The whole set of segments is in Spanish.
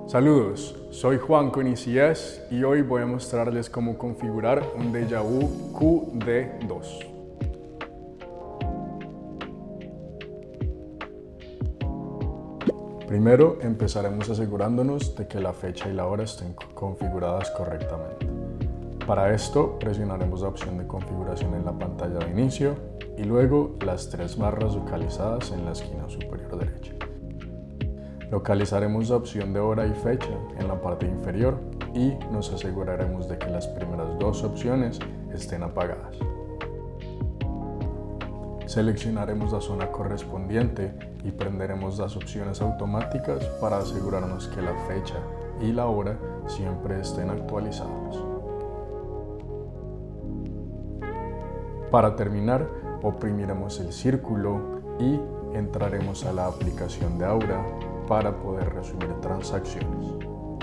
Saludos, soy Juan con ICS y hoy voy a mostrarles cómo configurar un Déjà Vu QD2. Primero empezaremos asegurándonos de que la fecha y la hora estén configuradas correctamente. Para esto presionaremos la opción de configuración en la pantalla de inicio y luego las tres barras localizadas en la esquina superior derecha. Localizaremos la opción de hora y fecha en la parte inferior y nos aseguraremos de que las primeras dos opciones estén apagadas. Seleccionaremos la zona correspondiente y prenderemos las opciones automáticas para asegurarnos que la fecha y la hora siempre estén actualizadas. Para terminar, oprimiremos el círculo y entraremos a la aplicación de Aura para poder resumir transacciones.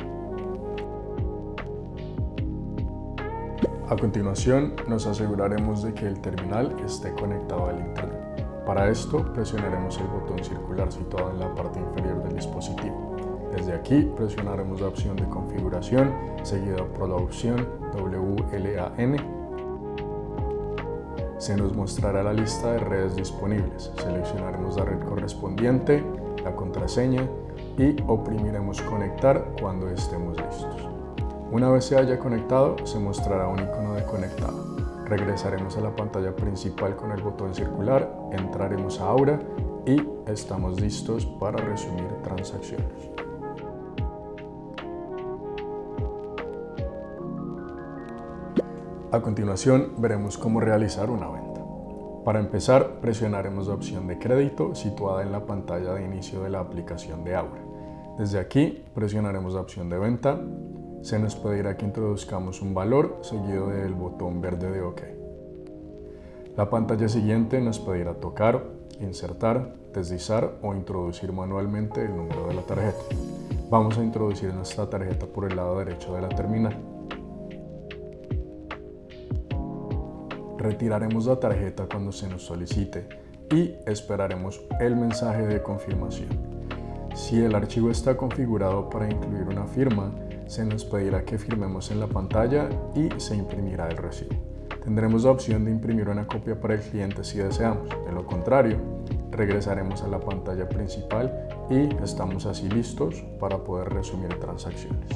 A continuación, nos aseguraremos de que el terminal esté conectado al Internet. Para esto, presionaremos el botón circular situado en la parte inferior del dispositivo. Desde aquí, presionaremos la opción de configuración, seguida por la opción WLAN. Se nos mostrará la lista de redes disponibles. Seleccionaremos la red correspondiente, la contraseña y oprimiremos conectar cuando estemos listos. Una vez se haya conectado, se mostrará un icono de conectado. Regresaremos a la pantalla principal con el botón circular, entraremos a Aura y estamos listos para resumir transacciones. A continuación, veremos cómo realizar una venta. Para empezar, presionaremos la opción de crédito situada en la pantalla de inicio de la aplicación de Aura. Desde aquí, presionaremos la opción de venta. Se nos pedirá que introduzcamos un valor seguido del botón verde de OK. La pantalla siguiente nos pedirá tocar, insertar, deslizar o introducir manualmente el número de la tarjeta. Vamos a introducir nuestra tarjeta por el lado derecho de la terminal. Retiraremos la tarjeta cuando se nos solicite y esperaremos el mensaje de confirmación. Si el archivo está configurado para incluir una firma, se nos pedirá que firmemos en la pantalla y se imprimirá el recibo. Tendremos la opción de imprimir una copia para el cliente si deseamos. De lo contrario, regresaremos a la pantalla principal y estamos así listos para poder resumir transacciones.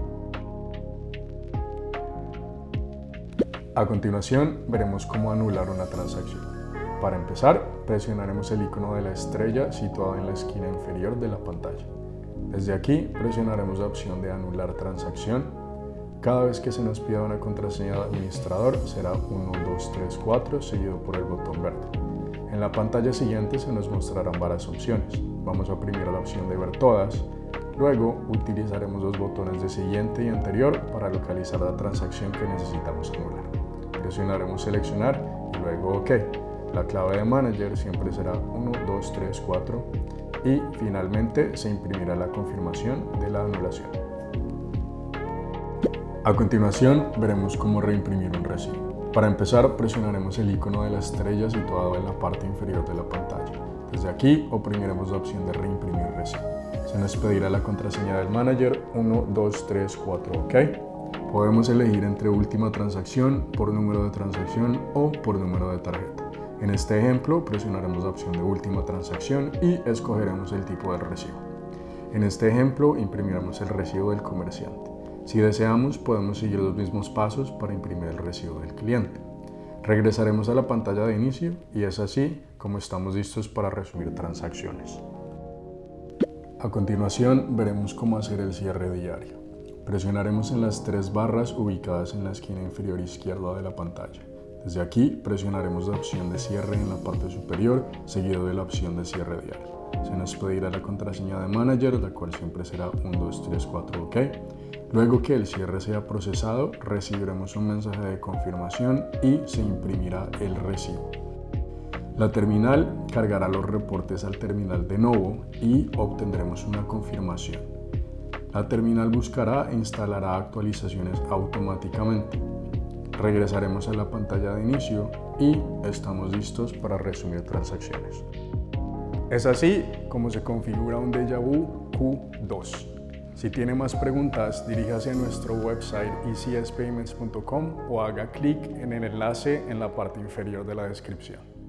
A continuación, veremos cómo anular una transacción. Para empezar, presionaremos el icono de la estrella situado en la esquina inferior de la pantalla. Desde aquí, presionaremos la opción de anular transacción. Cada vez que se nos pida una contraseña de administrador, será 1, 2, 3, 4, seguido por el botón verde. En la pantalla siguiente se nos mostrarán varias opciones. Vamos a oprimir la opción de ver todas. Luego, utilizaremos los botones de siguiente y anterior para localizar la transacción que necesitamos anular. Presionaremos seleccionar y luego OK. La clave de manager siempre será 1, 2, 3, 4 y finalmente se imprimirá la confirmación de la anulación. A continuación veremos cómo reimprimir un recibo. Para empezar presionaremos el icono de la estrella situado en la parte inferior de la pantalla. Desde aquí oprimiremos la opción de reimprimir recibo. Se nos pedirá la contraseña del manager 1, 2, 3, 4 OK. Podemos elegir entre última transacción, por número de transacción o por número de tarjeta. En este ejemplo, presionaremos la opción de última transacción y escogeremos el tipo del recibo. En este ejemplo, imprimiremos el recibo del comerciante. Si deseamos, podemos seguir los mismos pasos para imprimir el recibo del cliente. Regresaremos a la pantalla de inicio y es así como estamos listos para resumir transacciones. A continuación, veremos cómo hacer el cierre diario. Presionaremos en las tres barras ubicadas en la esquina inferior izquierda de la pantalla. Desde aquí presionaremos la opción de cierre en la parte superior, seguido de la opción de cierre diario. Se nos pedirá la contraseña de manager, la cual siempre será 1, 2, 3, 4 OK. Luego que el cierre sea procesado, recibiremos un mensaje de confirmación y se imprimirá el recibo. La terminal cargará los reportes al terminal de nuevo y obtendremos una confirmación. La terminal buscará e instalará actualizaciones automáticamente. Regresaremos a la pantalla de inicio y estamos listos para resumir transacciones. Es así como se configura un Déjà Vu Q2. Si tiene más preguntas, diríjase a nuestro website ecspayments.com o haga clic en el enlace en la parte inferior de la descripción.